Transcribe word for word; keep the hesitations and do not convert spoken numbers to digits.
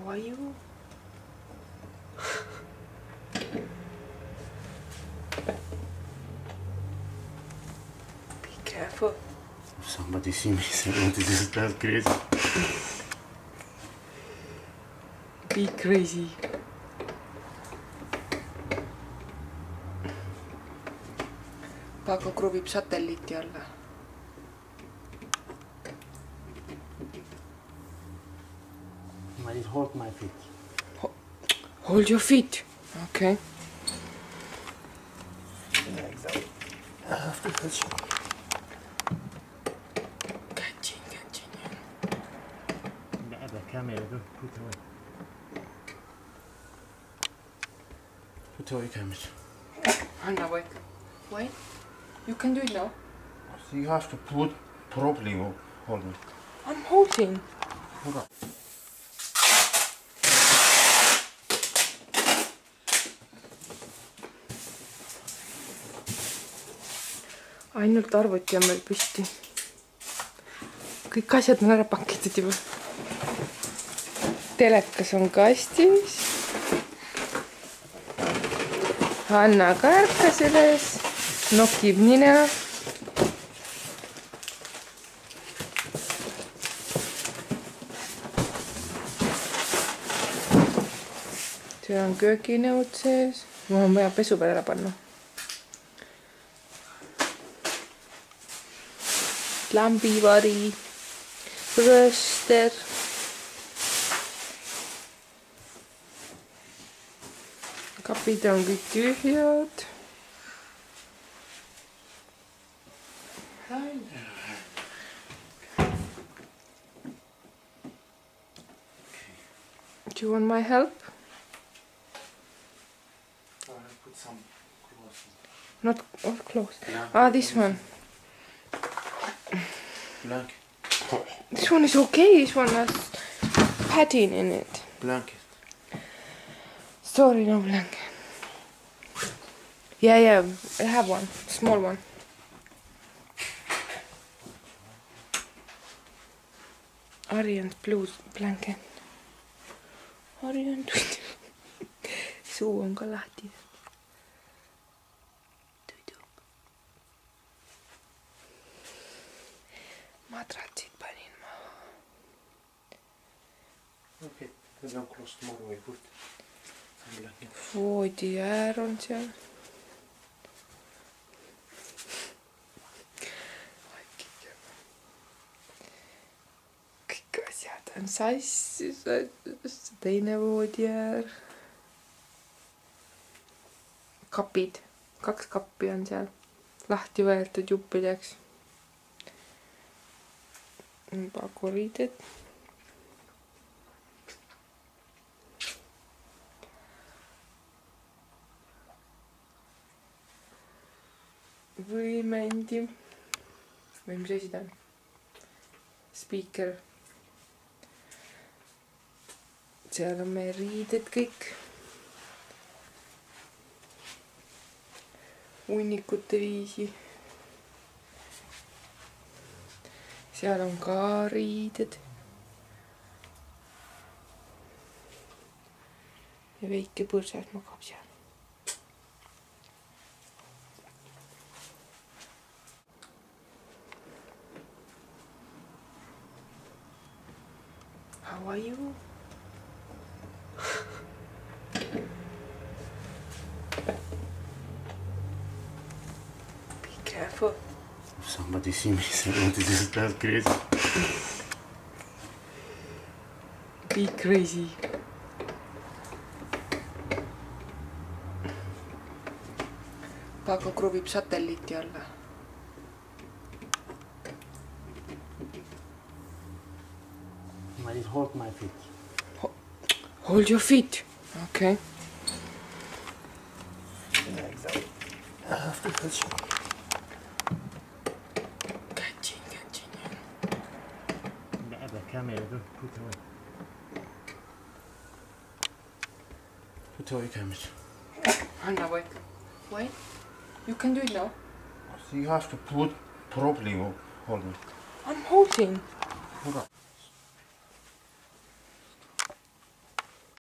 How are you? Be careful. If somebody see me, this is that crazy. Be crazy. Pago kruvib satelliiti alla. I just hold my feet. Ho hold your feet. Okay. Like that. I have to touch you. Catch it, catch it. The camera, don't put away. Put away camera. Anna, wait. Wait. You can do it now. So you have to put properly or hold it. I'm holding. Hold on. Ainult arvuti on meil püsti. Kõik asjad on ära pakitud juba. Telekas on kastis. Anna ka ärkas üles. Nokib nina. See on kööginõud sees. Mul on vaja pesu peale ära panna. Lambivari, rööster, kapid on kõik tühjad. Do you want my help? I put some clothes. Not what clothes? Ah, this one. Blanket. This one is okay. This one has padding in it. Blanket. Sorry, no blanket. Yeah, yeah, I have one. Small one. Orient blue blanket. Orient. Suu on ka lahti. Madratsid panin maha. Okay, then I'm close tomorrow. I put some blanket. Voodi äär on seal. Kõik asjad on sassis. Teine voodi äär. Kapid. Kaks kappi on seal. Lahti võetud juppideks. Pakuriided. Võimendi. Või mis asi ta on? Speaker. Seal on meie riided kõik. Hunnikute viisi. Seal on ka riided. Ja väike põrsas magab seal. How are you? Be careful. If somebody see me, this is that crazy. Be crazy. Pago kruvib satelliiti alla. I just hold my feet. Ho hold your feet. Okay. Like that. I have to touch you. Catch it, catch it. The camera, don't put away. Put away camera. Anna, wait. Wait. You can do it now. So you have to put properly or hold it. I'm holding. Hold on.